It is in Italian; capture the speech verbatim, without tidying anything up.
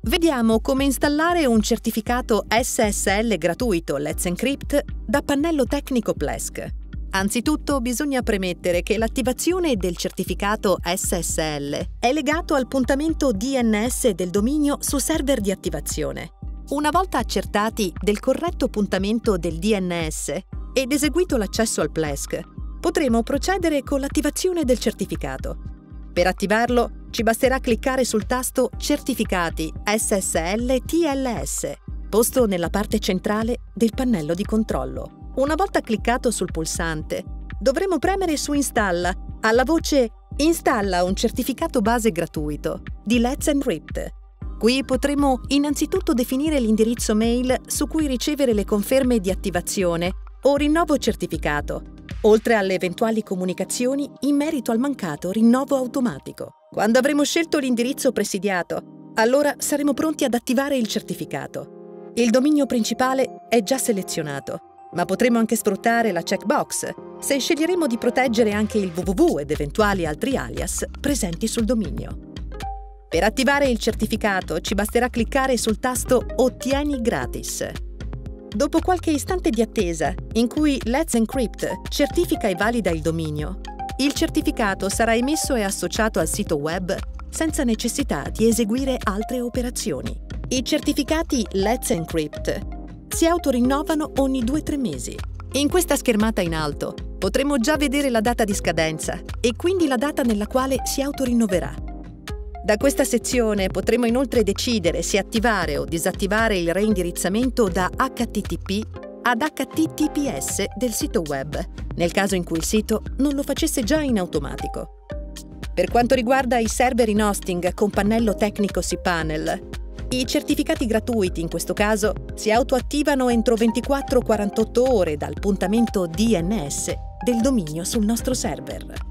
Vediamo come installare un certificato S S L gratuito Let's Encrypt da pannello tecnico Plesk. Anzitutto bisogna premettere che l'attivazione del certificato S S L è legato al puntamento D N S del dominio su server di attivazione. Una volta accertati del corretto puntamento del D N S ed eseguito l'accesso al Plesk, potremo procedere con l'attivazione del certificato. Per attivarlo ci basterà cliccare sul tasto Certificati S S L T L S, posto nella parte centrale del pannello di controllo. Una volta cliccato sul pulsante, dovremo premere su Installa alla voce Installa un certificato base gratuito di Let's Encrypt. Qui potremo innanzitutto definire l'indirizzo mail su cui ricevere le conferme di attivazione o rinnovo certificato, oltre alle eventuali comunicazioni in merito al mancato rinnovo automatico. Quando avremo scelto l'indirizzo presidiato, allora saremo pronti ad attivare il certificato. Il dominio principale è già selezionato, ma potremo anche sfruttare la checkbox se sceglieremo di proteggere anche il www ed eventuali altri alias presenti sul dominio. Per attivare il certificato ci basterà cliccare sul tasto Ottieni gratis. Dopo qualche istante di attesa, in cui Let's Encrypt certifica e valida il dominio, il certificato sarà emesso e associato al sito web senza necessità di eseguire altre operazioni. I certificati Let's Encrypt si autorinnovano ogni due tre mesi. In questa schermata in alto potremo già vedere la data di scadenza e quindi la data nella quale si autorinnoverà. Da questa sezione potremo inoltre decidere se attivare o disattivare il reindirizzamento da H T T P ad H T T P S del sito web, nel caso in cui il sito non lo facesse già in automatico. Per quanto riguarda i server in hosting con pannello tecnico cPanel, i certificati gratuiti in questo caso si autoattivano entro ventiquattro quarantotto ore dal puntamento D N S del dominio sul nostro server.